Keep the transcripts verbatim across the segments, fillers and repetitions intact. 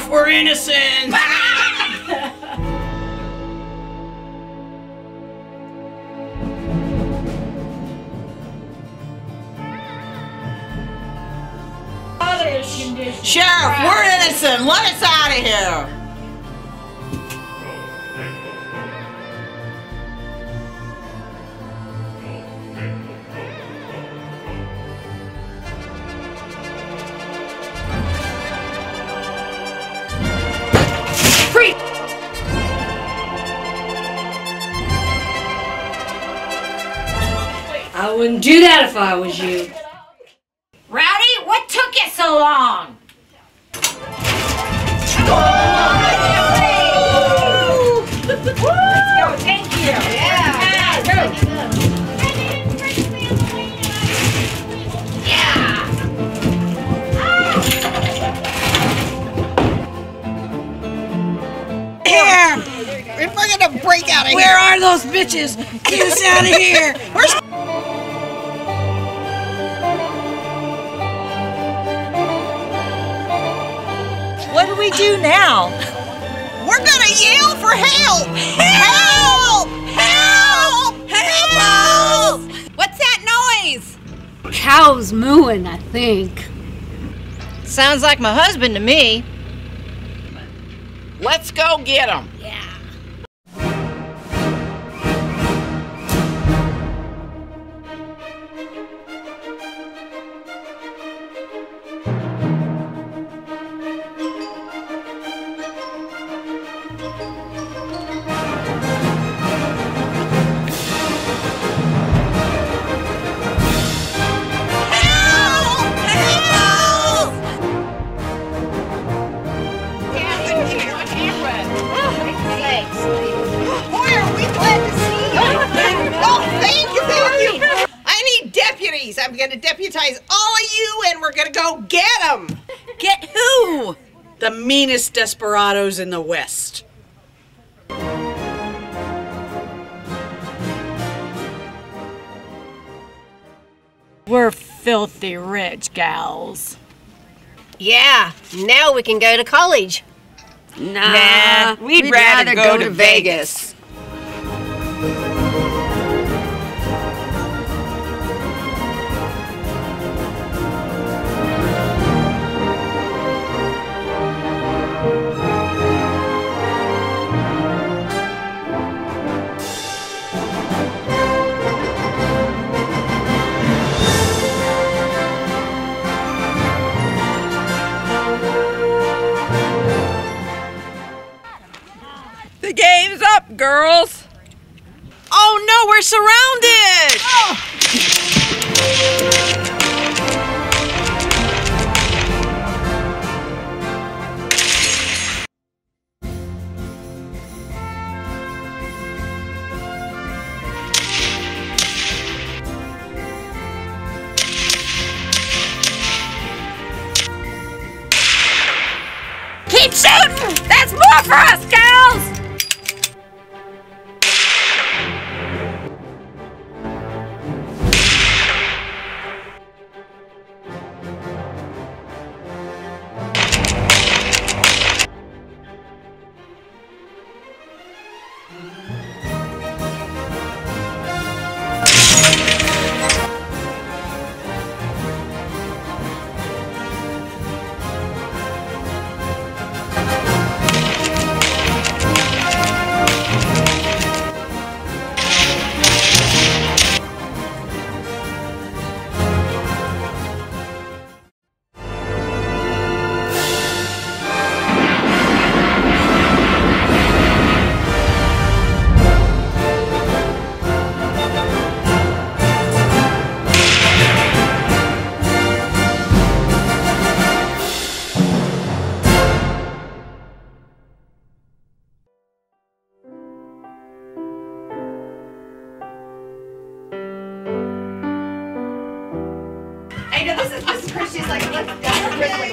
Sheriff, we're innocent! Sheriff, we're innocent! Let us out of here! Free! I wouldn't do that if I was you. Rowdy, what took you so long? Let's go, thank you. Yeah. Yeah. Here! If we're gonna break out of here! Where are those bitches? Get us out of here! Where's What do we do now? We're gonna yell for help! Help! Help! Help! What's that noise? Cows mooing, I think. Sounds like my husband to me. Let's go get him! Yeah. I'm gonna deputize all of you and we're gonna go get them! Get who? The meanest desperados in the West. We're filthy rich gals. Yeah, now we can go to college. Nah, Nah, we'd, we'd rather, rather go, go to to Vegas. The game's up, girls. Oh no, we're surrounded! Oh. Keep shooting! That's more for us, gals! I know this is this is Christian's like let's go quickly.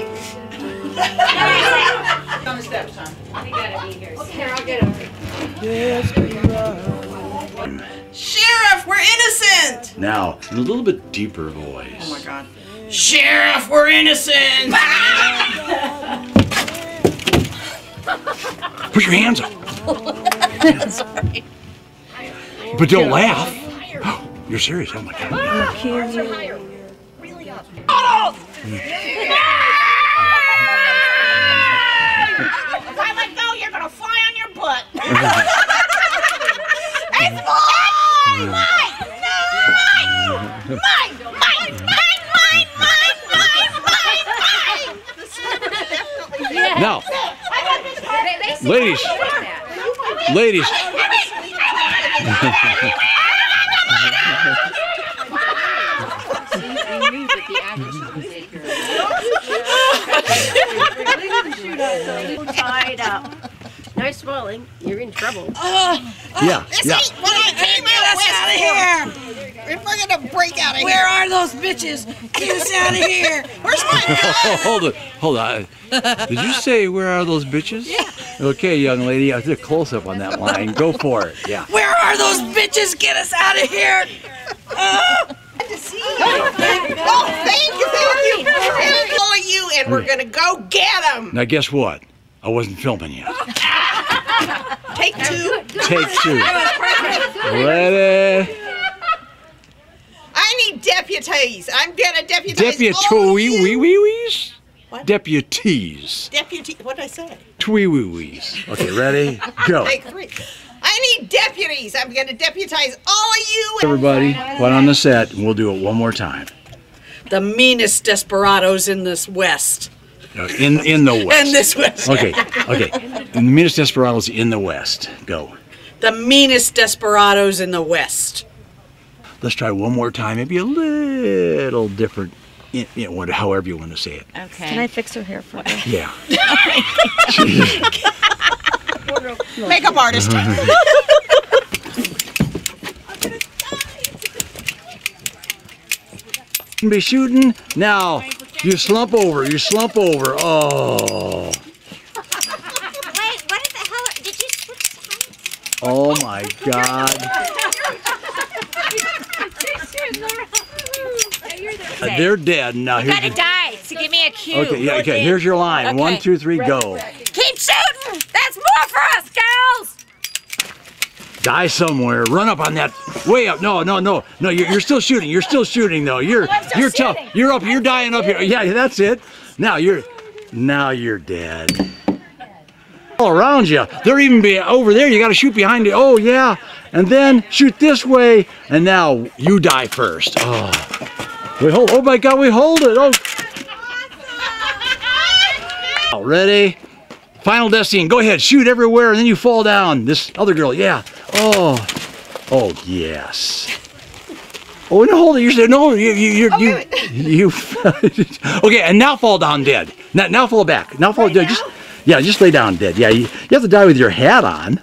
On the steps, son. We gotta be here. Okay, here, I'll get over. Sheriff, we're innocent! Now, in a little bit deeper voice. Oh my God. Sheriff, we're innocent! Put your hands up. But don't laugh. You're serious? Oh my God. If I let go, you're gonna fly on your butt. It's mine! Mine! Mine! Mine! Mine! Mine! Mine! Mine! Mine! Mine! Mine! Now, ladies, ladies. Tied up. No swelling. You're in trouble. Uh, Yeah, This yeah. ain't what I came Get out us with. out of here! If we're gonna break out of Where here. are those bitches? Get us out of here! Where's my Oh, hold it, hold on. Did you say where are those bitches? Yeah. Okay, young lady, I did a close up on that line. Go for it. Yeah. Where are those bitches? Get us out of here! Uh, To see you. Oh, thank you, thank you. And all of you, and we're gonna go get them. Now guess what? I wasn't filming yet. Take two. Take two. Ready? I need deputies. I'm gonna deputize all of you. Deputies? What? Deputies. Deputy. What did I say? Tweewees. Okay, ready? Go. Take three. I need deputies. I'm gonna deputize all of you. Everybody, put on the set, and we'll do it one more time. the meanest desperados in this West. In in the West. In this West. Okay, okay. The meanest desperados in the West. Go. The meanest desperados in the West. Let's try one more time. Maybe a little different. You know, what, however you want to say it. Okay. Can I fix her hair for her? Yeah. Makeup artist. Be shooting now. You slump over. You slump over. Oh. Wait, what the hell? Did you switch sides? Oh my God. Uh, they're dead now. You Here's gotta the- die to give me a cue. Okay, yeah, okay. Here's your line. Okay. One, two, three, go. Keep shooting! That's more for us, girls! Die somewhere. Run up on that. Way up. No, no, no, no. You're, you're still shooting. You're still shooting though. You're you're tough. You're up. You're dying up here. Yeah, that's it. Now you're now you're dead. All around you. They're even be over there. You got to shoot behind it. Oh yeah, and then shoot this way. And now you die first. Oh, we hold. Oh my God, we hold it. Oh. Ready? Final death scene. Go ahead, shoot everywhere, and then you fall down. This other girl, yeah. Oh, oh yes. Oh no, hold it. You're no, you, you, you're, Oh, you, wait, you. Okay, and now fall down dead. Now, now fall back. Now fall Right dead. now? Just, yeah, just lay down dead. Yeah, you, you have to die with your hat on.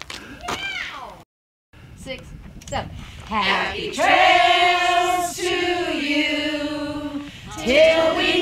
Six, seven. Happy trails to you till we